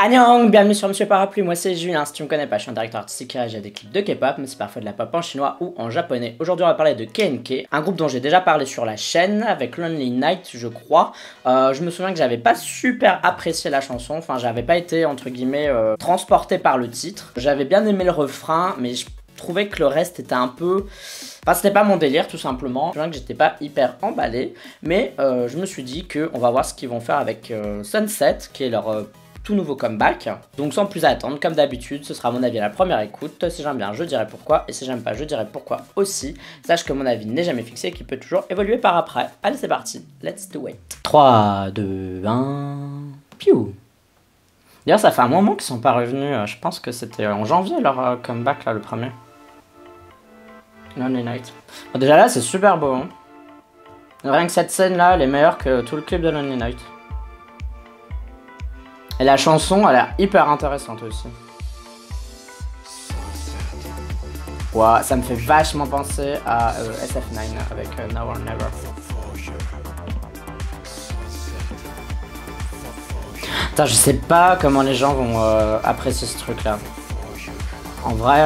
Annyeong, bienvenue sur Monsieur Parapluie, moi c'est Julien, si tu me connais pas, je suis un directeur artistique qui réagit à des clips de K-pop, mais c'est parfois de la pop en chinois ou en japonais. Aujourd'hui on va parler de KNK, un groupe dont j'ai déjà parlé sur la chaîne, avec Lonely Night je crois. Je me souviens que j'avais pas super apprécié la chanson, enfin j'avais pas été entre guillemets transporté par le titre. J'avais bien aimé le refrain, mais je trouvais que le reste était un peu... Enfin, c'était pas mon délire, tout simplement. Je me souviens que j'étais pas hyper emballé, mais je me suis dit qu'on va voir ce qu'ils vont faire avec Sunset, qui est leur tout nouveau comeback. Donc sans plus attendre, comme d'habitude, ce sera à mon avis à la première écoute. Si j'aime bien, je dirai pourquoi, et si j'aime pas, je dirai pourquoi aussi. Sache que mon avis n'est jamais fixé et qu'il peut toujours évoluer par après. Allez, c'est parti, let's do it. 3, 2, 1... Piou. D'ailleurs, ça fait un moment qu'ils sont pas revenus. Je pense que c'était en janvier leur comeback, là, le premier. Lonely Night. Bon, déjà là, c'est super beau. Hein. Rien que cette scène-là, elle est meilleure que tout le clip de Lonely Night. Et la chanson, elle est hyper intéressante aussi. Wow, ça me fait vachement penser à SF9 avec Now or Never. Putain, je sais pas comment les gens vont apprécier ce truc-là. En vrai,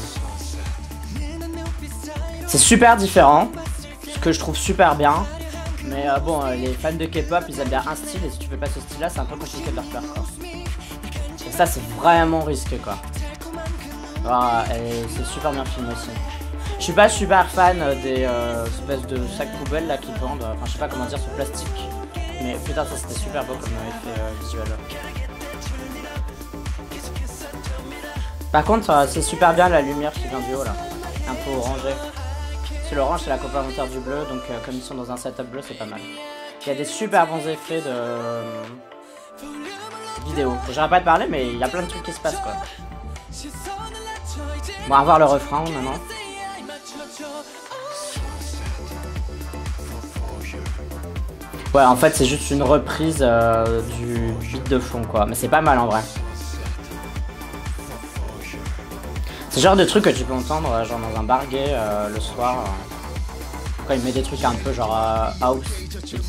c'est super différent, ce que je trouve super bien. Mais bon, les fans de K-pop, ils aiment bien un style, et si tu fais pas ce style-là, c'est un peu compliqué de leur faire, quoi. Et ça, c'est vraiment risqué, quoi. Ah, et c'est super bien filmé aussi. Je suis pas super fan des espèces de sacs poubelles là qui vendent, enfin je sais pas comment dire, sur plastique. Mais putain, ça c'était super beau comme effet visuel. Par contre, c'est super bien la lumière qui vient du haut là, un peu orangé. L'orange c'est la complémentaire du bleu, donc comme ils sont dans un setup bleu, c'est pas mal. Il y a des super bons effets de vidéo. J'arrête pas de parler, mais il y a plein de trucs qui se passent quoi. Bon, on va voir le refrain maintenant. Ouais, en fait, c'est juste une reprise du beat de fond quoi, mais c'est pas mal en vrai. C'est le genre de truc que tu peux entendre genre dans un bar gay le soir quand il met des trucs un peu genre house, etc.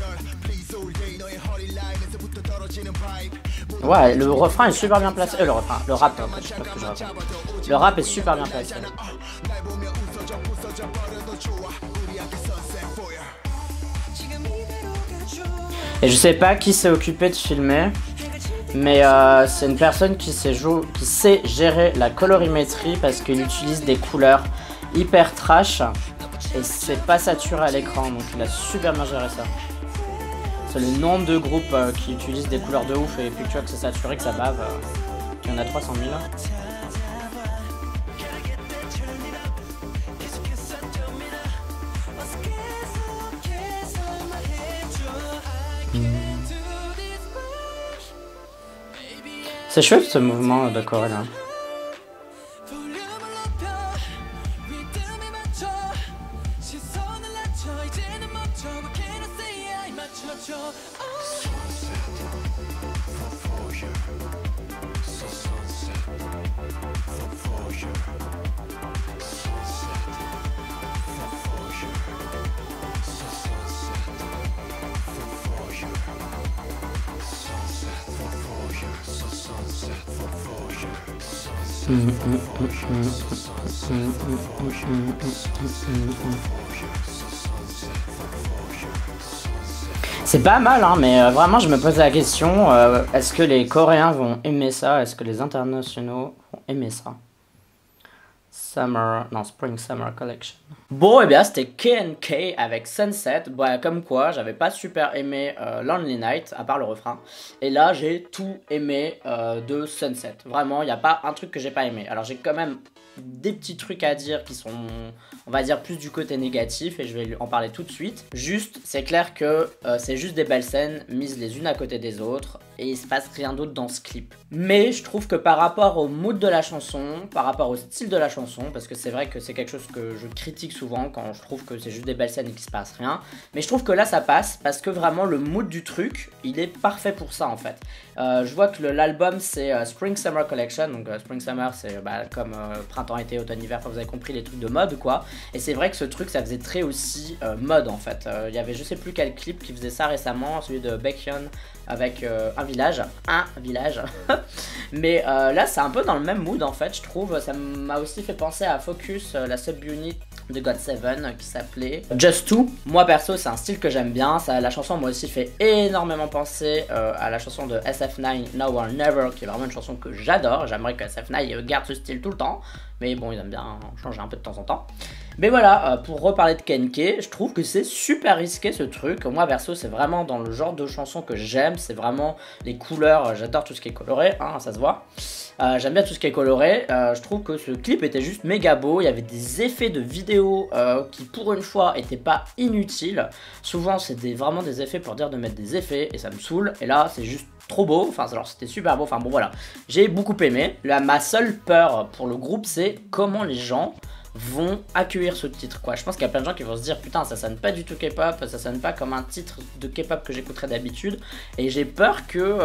Ouais, le refrain est super bien placé. Le refrain, le rap, en fait, je sais pas ce que je raconte. Le rap est super bien placé. Et je sais pas qui s'est occupé de filmer. Mais c'est une personne qui sait gérer la colorimétrie parce qu'il utilise des couleurs hyper trash et c'est pas saturé à l'écran, donc il a super bien géré ça. C'est le nombre de groupes qui utilisent des couleurs de ouf et puis tu vois que c'est saturé, que ça bave, il y en a 300 000. C'est chouette ce mouvement de Corée là. C'est pas mal hein, mais vraiment je me pose la question, est-ce que les Coréens vont aimer ça? Est-ce que les internationaux vont aimer ça? Spring Summer Collection. Bon, et bien c'était KNK avec Sunset. Bon, comme quoi, j'avais pas super aimé Lonely Night, à part le refrain. Et là, j'ai tout aimé de Sunset. Vraiment, il n'y a pas un truc que j'ai pas aimé. Alors, j'ai quand même des petits trucs à dire qui sont, on va dire, plus du côté négatif. Et je vais en parler tout de suite. Juste, c'est clair que c'est juste des belles scènes mises les unes à côté des autres. Et il se passe rien d'autre dans ce clip. Mais je trouve que par rapport au mood de la chanson, par rapport au style de la chanson, parce que c'est vrai que c'est quelque chose que je critique souvent quand je trouve que c'est juste des belles scènes et qu'il se passe rien, mais je trouve que là ça passe parce que vraiment le mood du truc, il est parfait pour ça en fait. Je vois que l'album c'est Spring Summer Collection, donc Spring Summer c'est comme printemps printemps-été, automne-hiver, enfin vous avez compris les trucs de mode quoi. Et c'est vrai que ce truc ça faisait très aussi mode en fait. Il y avait je sais plus quel clip qui faisait ça récemment, celui de Baekhyun avec un village. Mais là c'est un peu dans le même mood en fait je trouve. Ça m'a aussi fait penser à Focus, la sub-unit de GOT7 qui s'appelait Just Two. Moi perso c'est un style que j'aime bien, la chanson moi aussi fait énormément penser à la chanson de SF9 Now or Never qui est vraiment une chanson que j'adore. J'aimerais que SF9 garde ce style tout le temps, mais bon ils aiment bien changer un peu de temps en temps. Mais voilà, pour reparler de KNK, je trouve que c'est super risqué ce truc. Moi perso c'est vraiment dans le genre de chanson que j'aime, c'est vraiment les couleurs, j'adore tout ce qui est coloré, hein, ça se voit. J'aime bien tout ce qui est coloré, je trouve que ce clip était juste méga beau, il y avait des effets de vidéo qui pour une fois étaient pas inutiles. Souvent c'est vraiment des effets pour dire de mettre des effets et ça me saoule, et là c'est juste trop beau, enfin alors c'était super beau, enfin bon voilà. J'ai beaucoup aimé, là ma seule peur pour le groupe c'est comment les gens vont accueillir ce titre quoi. Je pense qu'il y a plein de gens qui vont se dire putain ça sonne pas du tout K-pop, ça sonne pas comme un titre de K-pop que j'écouterais d'habitude, et j'ai peur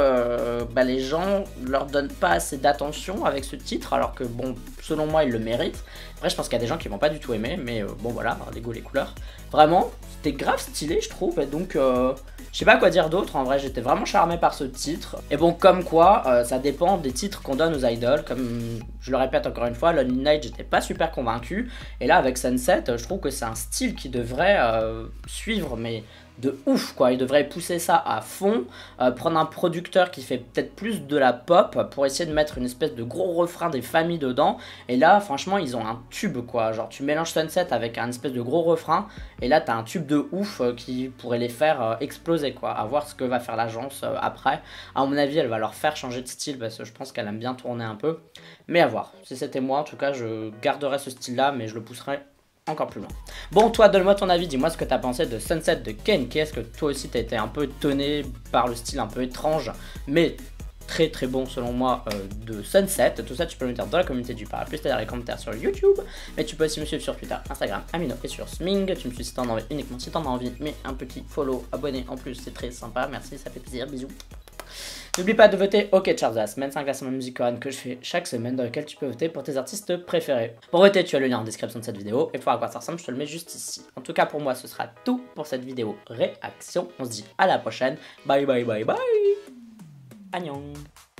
que les gens leur donnent pas assez d'attention avec ce titre alors que bon selon moi ils le méritent. Après je pense qu'il y a des gens qui vont pas du tout aimer, mais bon voilà, les goûts les couleurs. Vraiment c'était grave stylé je trouve, et donc je sais pas quoi dire d'autre, en vrai j'étais vraiment charmé par ce titre. Et bon comme quoi ça dépend des titres qu'on donne aux idoles, comme je le répète encore une fois, Lonely Night j'étais pas super convaincu, et là avec Sunset je trouve que c'est un style qui devrait suivre mais de ouf quoi, il devrait pousser ça à fond, prendre un producteur qui fait peut-être plus de la pop pour essayer de mettre une espèce de gros refrain des familles dedans, et là franchement ils ont un tube quoi, genre tu mélanges Sunset avec un espèce de gros refrain et là t'as un tube de ouf qui pourrait les faire exploser quoi, à voir ce que va faire l'agence après. À mon avis elle va leur faire changer de style parce que je pense qu'elle aime bien tourner un peu, mais à voir. Si c'était moi en tout cas je garderais ce style là mais je le pousserais encore plus loin. Bon, toi, donne-moi ton avis, dis-moi ce que t'as pensé de Sunset de KNK. Est-ce que toi aussi t'as été un peu étonné par le style un peu étrange, mais très très bon selon moi de Sunset? Tout ça tu peux me dire dans la communauté du Parapluie, c'est-à-dire les commentaires sur YouTube, mais tu peux aussi me suivre sur Twitter, Instagram, Amino et sur Sming. Tu me suis si t'en as envie, uniquement si t'en as envie, mais un petit follow, abonné en plus, c'est très sympa, merci, ça fait plaisir, bisous. N'oublie pas de voter OK Charles de la semaine, c'est un classement musique coréenne que je fais chaque semaine dans lequel tu peux voter pour tes artistes préférés. Pour voter, tu as le lien en description de cette vidéo, et pour voir à quoi ça ressemble, je te le mets juste ici. En tout cas, pour moi, ce sera tout pour cette vidéo réaction. On se dit à la prochaine. Bye bye bye bye. Annyeong.